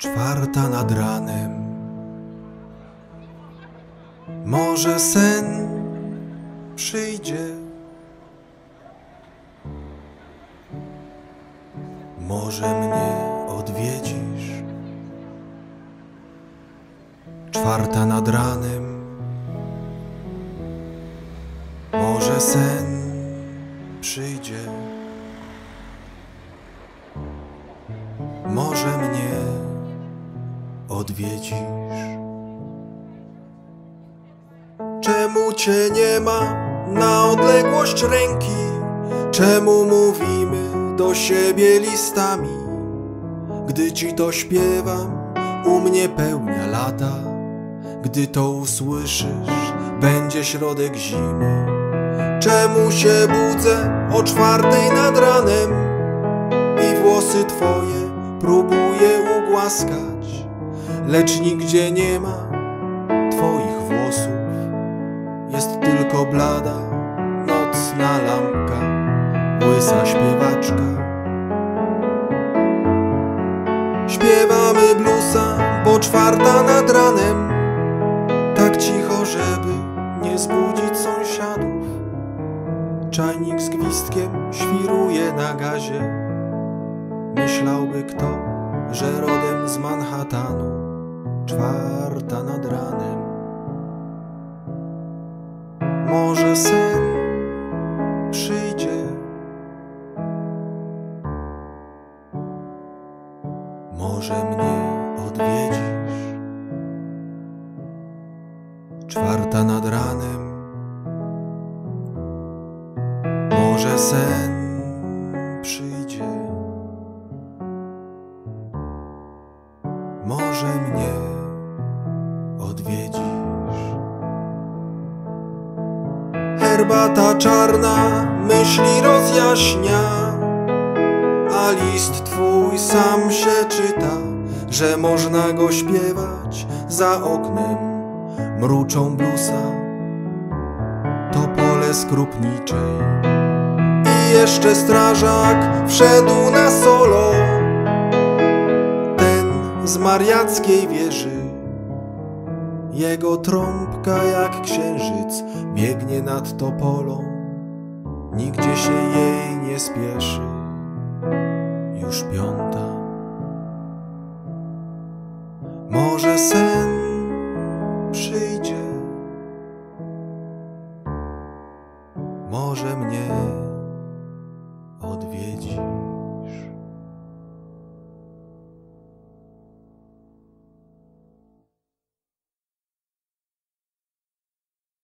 4 nad ranem. Może sen przyjdzie, może mnie odwiedzisz. 4 nad ranem. Może sen przyjdzie, może mnie odwiedzisz. Czemu cię nie ma na odległość ręki? Czemu mówimy do siebie listami? Gdy ci to śpiewam, u mnie pełnia lata. Gdy to usłyszysz, będzie środek zimy. Czemu się budzę o 4 nad ranem i włosy twoje próbuję ugłaskać, lecz nigdzie nie ma twoich włosów. Jest tylko blada, nocna lampka, łysa śpiewaczka. Śpiewamy bluesa, bo 4 nad ranem, tak cicho, żeby nie zbudzić sąsiadów. Czajnik z gwizdkiem świruje na gazie. Myślałby kto, że rodem z Manhattanu. 4 nad ranem. Może sen przyjdzie, może mnie odwiedzisz. 4 nad ranem. Może sen przyjdzie, może mnie odwiedzisz. Herbata czarna myśli rozjaśnia, a list twój sam się czyta, że można go śpiewać za oknem. Mruczą bluesa to pole skrupniczej. I jeszcze strażak wszedł na solo, ten z mariackiej wieży. Jego trąbka jak księżyc biegnie nad topolą, nigdzie się jej nie spieszy. Już 5. Może sen przyjdzie, może mnie odwiedzi.